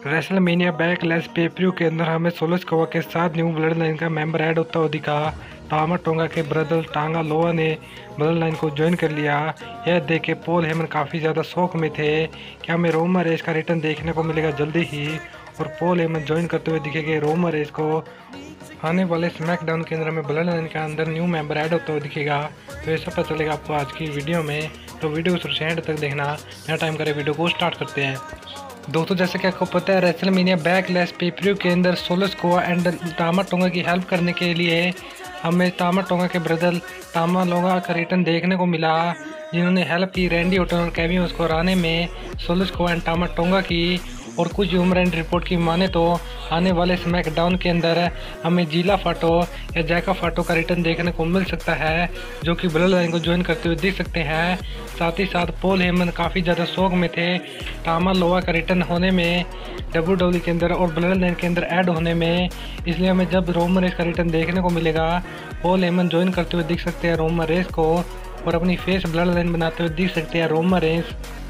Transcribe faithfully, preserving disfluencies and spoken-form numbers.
WrestleMania backlash पेपरू के अंदर हमें सोलो स्कोवा के साथ न्यू ब्लड लाइन का मेंबर ऐड होता हुआ दिखा। टामा टोंगा के ब्रदर टांगा लोआ ने ब्लड लाइन को ज्वाइन कर लिया। यह देख के पॉल हेमन काफ़ी ज़्यादा शौक में थे कि हमें रोमन रेस का रिटर्न देखने को मिलेगा जल्दी ही, और पॉल हेमन ज्वाइन करते हुए दिखेंगे रोमन रेस को। आने वाले स्मैकडाउन के अंदर हमें ब्लड लाइन के अंदर न्यू मेंबर ऐड होता हुआ दिखेगा। तो ये सब पता चलेगा आपको आज की वीडियो में, तो वीडियो को शुरू एंड तक देखना। नया टाइम करें, वीडियो को स्टार्ट करते हैं। दोस्तों, जैसे कि आपको पता है, रेसलमेनिया बैकलैश पेपरू के अंदर Solo Sikoa and Tama Tonga की हेल्प करने के लिए हमें टामा टोंगा के ब्रदर टामा लोंगा का रिटर्न देखने को मिला, जिन्होंने हेल्प की रैंडी ओटन और केविन उसको हराने में Solo Sikoa and Tama Tonga की। और कुछ ह्यूमर एंड रिपोर्ट की माने तो आने वाले स्मैकडाउन के अंदर हमें जीला फाटो या जैका फाटो का रिटर्न देखने को मिल सकता है, जो कि ब्लड लाइन को ज्वाइन करते हुए दिख सकते हैं। साथ ही साथ पॉल हेमन काफ़ी ज़्यादा शौक में थे टामा लोआ का रिटर्न होने में डब्ल्यू डब्ल्यू के अंदर और ब्लड लाइन के अंदर ऐड होने में, इसलिए हमें जब रोमन रेस का रिटर्न देखने को मिलेगा पॉल हेमन ज्वाइन करते हुए दिख सकते हैं रोमन रेस को, और अपनी फेस ब्लड लाइन बनाते हुए दिख सकते हैं रोमन रेस।